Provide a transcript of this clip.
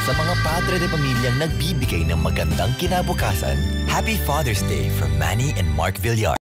sa mga padre de pamilyang nagbibigay ng magandang kinabukasan. Happy Father's Day from Manny and Mark Villar.